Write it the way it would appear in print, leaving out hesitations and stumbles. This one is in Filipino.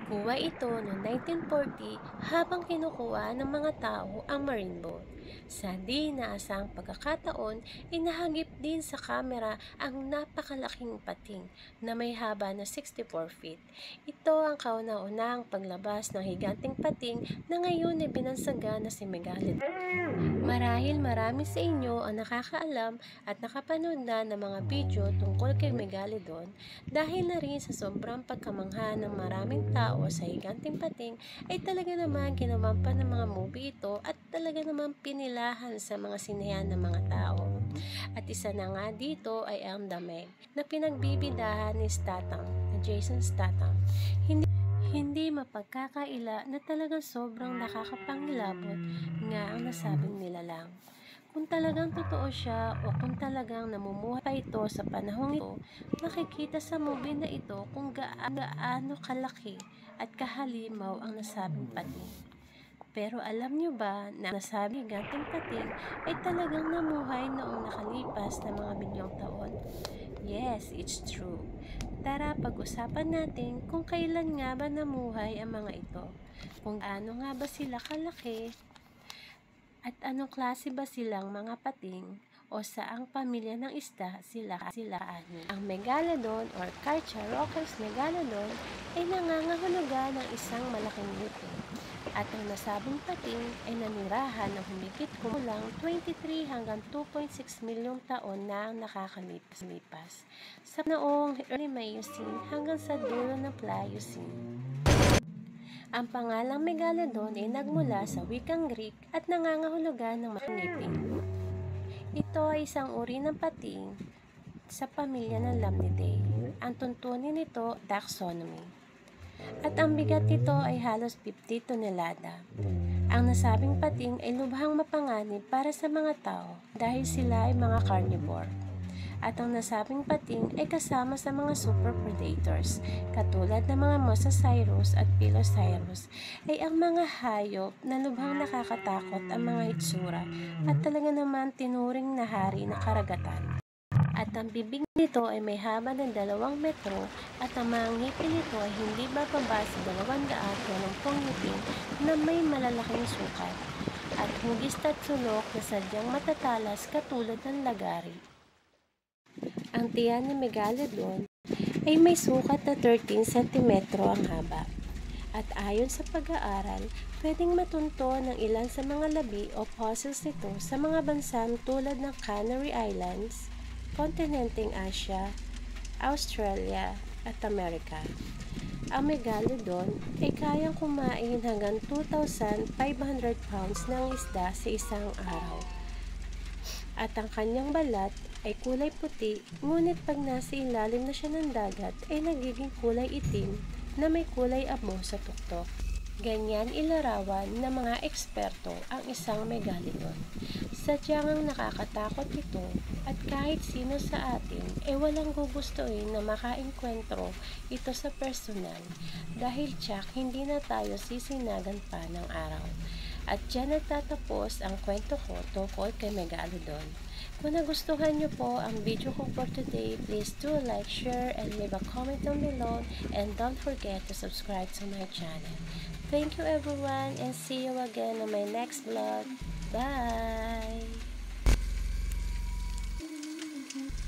Kuha ito noong 1940 habang kinukuha ng mga tao ang marine boat. Sa di inaasahang pagkakataon, inahagip din sa kamera ang napakalaking pating na may haba na 64 feet. Ito ang kauna-unahang paglabas ng higanting pating na ngayon ay binansaga na si Megalodon. Marahil marami sa inyo ang nakakaalam at nakapanood na ng mga video tungkol kay Megalodon dahil na rin sa sobrang pagkamangha ng maraming tao sa higanting pating ay talaga naman ginawan pa ng mga movie ito at talaga naman pinilahan sa mga sinehan ng mga tao. At isa na nga dito ay ang The Meg na pinagbibidahan ni Jason Statham. Hindi mapagkakaila na talagang sobrang nakakapangilabot nga ang nasabing nilalang. Kung talagang totoo siya o kung talagang namumuhay pa ito sa panahong ito, makikita sa movie na ito kung gaano kalaki at kahalimaw ang nasabing pating. Pero alam nyo ba na ang nasabing higanting pating ay talagang namuhay noong nakalipas na mga milyong taon? Yes, it's true. Tara, pag-usapan natin kung kailan nga ba namuhay ang mga ito, kung gaano nga ba sila kalaki, at anong klase ba silang mga pating o saang pamilya ng isda sila ani. Ang Megalodon or Carcharodontus megalodon ay nangangahulugan ng isang malaking ngipin. At ang nasabing pating ay nanirahan ng humigit kumulang 23 hanggang 2.6 milyong taon na ang nakakalipas sa noong early Miocene hanggang sa dulo ng Pliocene. Ang pangalang Megalodon ay nagmula sa wikang Greek at nangangahulugan ng ngipin. Ito ay isang uri ng pating sa pamilya ng Lamnidae. Ang tuntunin nito, taxonomy. At ang bigat nito ay halos 50 tonelada. Ang nasabing pating ay lubhang mapanganib para sa mga tao dahil sila ay mga carnivore. At ang nasabing pating ay kasama sa mga super predators katulad ng mga Mosasaurus at Pilosaurus ay ang mga hayop na lubhang nakakatakot ang mga itsura at talaga naman tinuring na hari ng karagatan. At ang bibig nito ay may haba ng 2 metro at ang mga ngipin nito ay hindi bababa sa 280 ngipin na may malalaking sukat at hugis at sulok na sadyang matatalas katulad ng lagari. Ang tiyan ni Megalodon ay may sukat na 13 cm ang haba. At ayon sa pag-aaral, pwedeng matunto ng ilan sa mga labi o fossils nito sa mga bansa tulad ng Canary Islands, kontinenteng Asia, Australia at Amerika. Ang Megalodon ay kayang kumain hanggang 2,500 pounds ng isda sa isang araw. At ang kanyang balat ay kulay puti, ngunit pag nasa ilalim na siya ng dagat ay nagiging kulay itim na may kulay abo sa tuktok. Ganyan ilarawan ng mga eksperto ang isang Megalodon. Sadyang nakakatakot ito at kahit sino sa atin ay walang gugustuhin na makaengkwentro ito sa personal dahil tiyak hindi na tayo sisinagan pa ng araw. At dyan nagtatapos ang kwento ko tungkol kay Megalodon. Kung nagustuhan nyo po ang video ko for today, please do like, share, and leave a comment down below. And don't forget to subscribe to my channel. Thank you everyone and see you again on my next vlog. Bye!